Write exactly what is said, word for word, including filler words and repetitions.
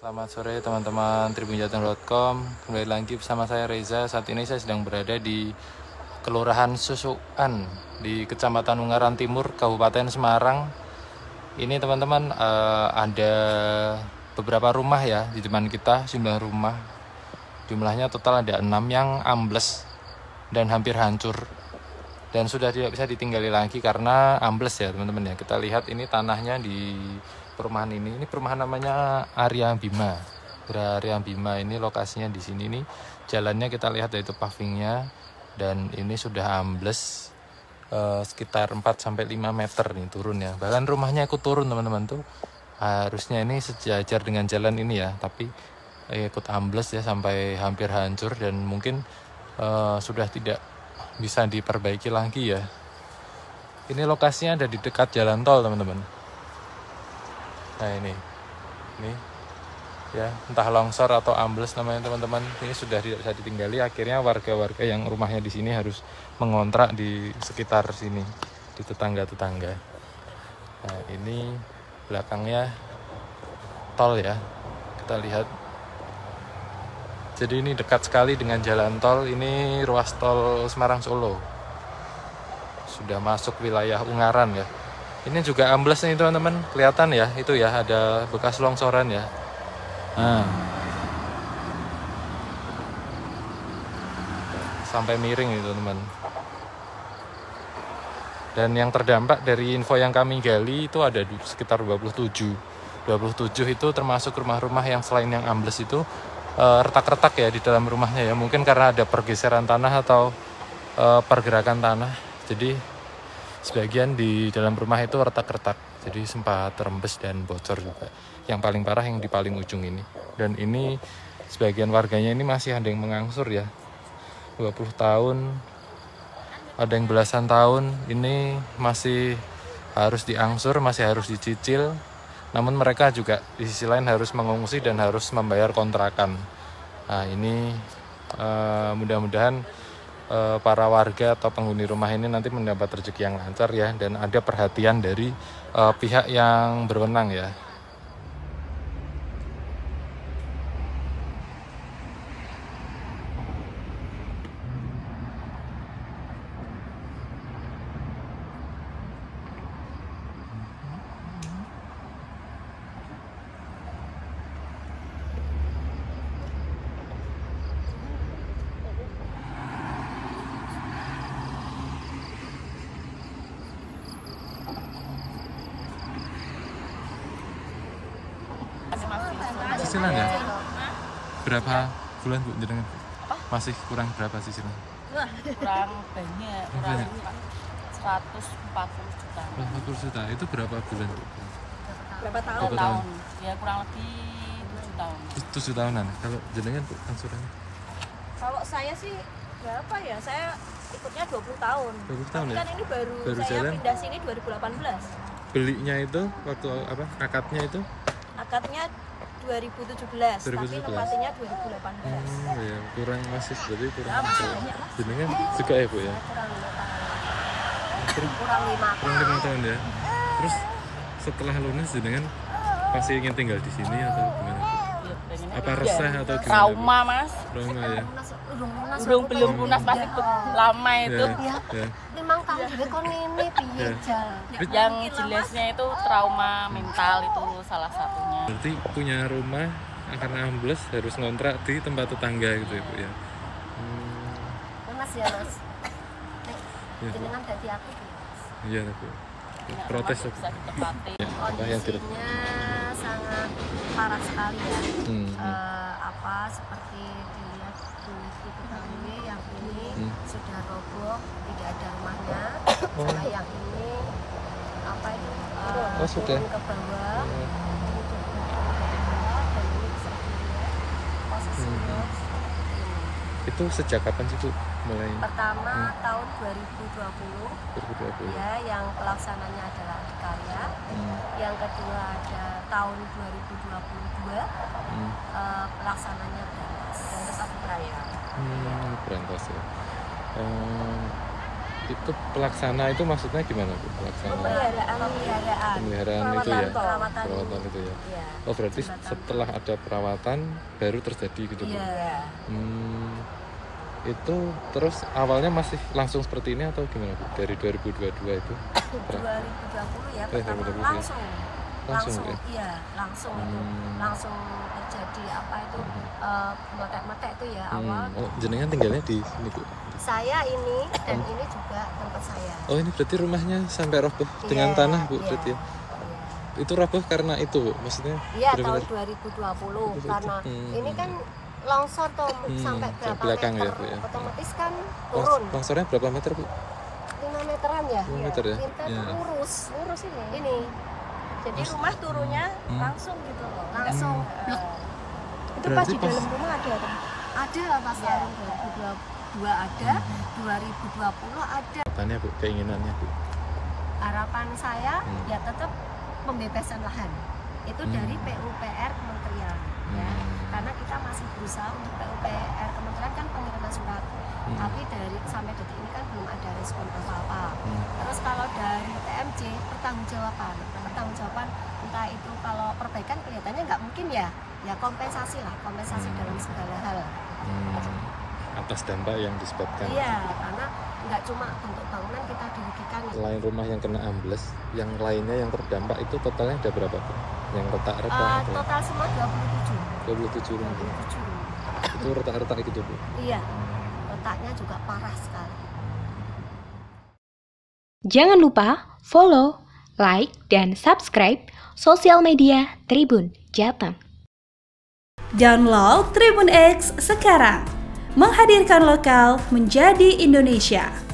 Selamat sore teman-teman tribun jateng titik com. Kembali lagi bersama saya Reza. Saat ini saya sedang berada di Kelurahan Susukan di Kecamatan Ungaran Timur, Kabupaten Semarang. Ini teman-teman uh, ada beberapa rumah ya di depan kita, sembilan rumah. Jumlahnya total ada enam yang ambles dan hampir hancur dan sudah tidak bisa ditinggali lagi karena ambles ya teman-teman ya. Kita lihat ini tanahnya di perumahan ini. Ini perumahan namanya Arya Bima. Arya Bima ini lokasinya di sini nih. Jalannya kita lihat yaitu pavingnya dan ini sudah ambles eh, sekitar empat sampai lima meter nih turun ya. Bahkan rumahnya ikut turun teman-teman tuh. Harusnya ini sejajar dengan jalan ini ya, tapi eh, ikut ambles ya sampai hampir hancur dan mungkin eh, sudah tidak bisa diperbaiki lagi ya. Ini lokasinya ada di dekat jalan tol teman-teman. Nah ini, ini ya entah longsor atau ambles namanya teman-teman. Ini sudah tidak bisa ditinggali. Akhirnya warga-warga yang rumahnya di sini harus mengontrak di sekitar sini, di tetangga-tetangga. Nah ini belakangnya tol ya, kita lihat. Jadi ini dekat sekali dengan jalan tol. Ini ruas tol Semarang Solo. Sudah masuk wilayah Ungaran ya. Ini juga ambles nih teman-teman, kelihatan ya, itu ya ada bekas longsoran ya. Nah, sampai miring itu teman. Dan yang terdampak dari info yang kami gali itu ada sekitar dua puluh tujuh. dua puluh tujuh itu termasuk rumah-rumah yang selain yang ambles itu uh, retak-retak ya di dalam rumahnya ya. Mungkin karena ada pergeseran tanah atau uh, pergerakan tanah. Jadi sebagian di dalam rumah itu retak-retak, jadi sempat rembes dan bocor juga. Yang paling parah yang di paling ujung ini. Dan ini sebagian warganya ini masih ada yang mengangsur ya, dua puluh tahun, ada yang belasan tahun. Ini masih harus diangsur, masih harus dicicil. Namun mereka juga di sisi lain harus mengungsi dan harus membayar kontrakan. Nah ini uh, mudah-mudahan para warga atau penghuni rumah ini nanti mendapat rezeki yang lancar ya, dan ada perhatian dari uh, pihak yang berwenang ya. Cicilan ya? Berapa bulan Bu jenengan? Masih kurang berapa cicilan? Kurang banyak, kurang seratus empat puluh juta. empat puluh juta, itu berapa bulan Bu? Berapa tahun? Berapa tahun? Ya kurang lebih tujuh tahun. tujuh tahunan. Kalau jenengan Bu angsurannya? Kalau saya sih berapa ya? Saya ikutnya dua puluh tahun. dua puluh tahun. Tapi ya? kan ini baru, baru saya jalan? Pindah sini dua ribu delapan belas. Belinya itu waktu apa? Akadnya itu? Akadnya dua ribu tujuh belas, dua ribu tujuh belas. tapi tempatinya dua ribu delapan belas. Hmm, ya, kurang masih berarti kurang. Ya, banyak, Mas. Jenengan juga ya Bu ya? Kurang lima tahun. Kurang, Kurang lima kurang tahun. lima tahun ya. Terus setelah lunas jenengan masih ingin tinggal di sini atau gimana? Ya, pengennya Apa iya. resah atau gimana? Trauma Mas, Trauma ya. Belum lunas. belum belum lunas masih lama itu. Ya, ya. Limang tahun juga kon ini piye Jal? Yang jelasnya itu trauma mental itu salah satunya. Berarti punya rumah karena ambles harus ngontrak di tempat tetangga gitu ya Bu ya. Hmm, Mas ya Mas. Nek ya, Bu. jenengan dadi aku iki. Iya Bu. Ya, Protes masih Bu. bisa ditepati. Ya, apa yang tidak? Kondisinya sangat parah sekali ya. Hmm, Eh, apa seperti dilihat di diketahui yang ini Hmm. sudah roboh, tidak ada rumahnya. Oh. Sama yang ini apa itu eh, Oh, sudah. turun ke bawah, Hmm. ini juga ke bawah, dan ini bisa dilihat posisinya Hmm. seperti ini. Itu sejak kapan sih Bu mulai? Pertama Hmm. tahun dua ribu dua puluh dua ribu dua puluh. ya, yang pelaksananya adalah Adikarya. Hmm. Yang kedua ada tahun dua ribu dua puluh dua Hmm. eh, pelaksananya Berantas Berantas Abu Raya. Hmm, berantas ya. Oh, Itu pelaksana itu maksudnya gimana Bu? Pelaksana Pemeliharaan, pemeliharaan. pemeliharaan itu ya, Perawatan. perawatan itu ya. Iya. Oh berarti setelah ada perawatan baru terjadi gitu Bu? Iya. Hmm, itu terus awalnya masih langsung seperti ini atau gimana Bu? Dari dua ribu dua puluh dua itu? dua ribu dua puluh ya, Eh, pertama dua ribu dua puluh ya. langsung. Langsung, Langsung, ya? iya, langsung itu. Hmm. Langsung terjadi apa itu eh, metek-metek itu ya awal. Hmm. Oh, jenengan tinggalnya di sini Bu? Saya ini dan ini juga tempat saya. Oh ini berarti rumahnya sampai roboh dengan Iya, tanah Bu iya, berarti ya? iya. Itu roboh karena itu Bu? Maksudnya Iya, tahun benar-benar- dua ribu dua puluh Hmm. karena ini kan longsor tuh Hmm, sampai ke berapa belakang ya, meter, Bu, ya. otomatis kan Longs- turun longsornya berapa meter Bu? lima meteran ya. lima meter ya? Kita Ya. tuh lurus, lurus ini. Ini Jadi rumah turunnya Hmm. langsung gitu loh. langsung blok. Itu Berarti pas di pas- dalam rumah ada kan? Ada pas Iya. tahun dua ribu dua puluh dua ada, dua ribu dua puluh ada. Tanya Bu, keinginannya Bu? Harapan saya Hmm. ya tetap pembebasan lahan. Itu Hmm. dari P U P R Kementerian ya. Hmm. Karena kita masih berusaha untuk P U P R Kementerian kan pengiriman surat. Hmm. Tapi dari sampai detik ini kan belum ada respon apa-apa. Hmm. Terus kalau dari T M J pertanggungjawaban, pertanggungjawaban entah itu kalau perbaikan kelihatannya nggak mungkin ya, ya kompensasi lah, kompensasi Hmm. dalam segala hal. Hmm. Atas dampak yang disebabkan. Iya, karena nggak cuma bentuk bangunan kita dirugikan. Selain rumah yang kena ambles, yang lainnya yang terdampak itu totalnya ada berapa Bu? Yang retak-retak Uh, atau total semua dua puluh tujuh. dua puluh tujuh dua rumah. puluh tujuh. Itu retak-retak gitu Bu? Iya, letaknya juga parah sekali. Jangan lupa follow, like, dan subscribe sosial media Tribun Jateng. Download Tribun X sekarang, menghadirkan lokal menjadi Indonesia.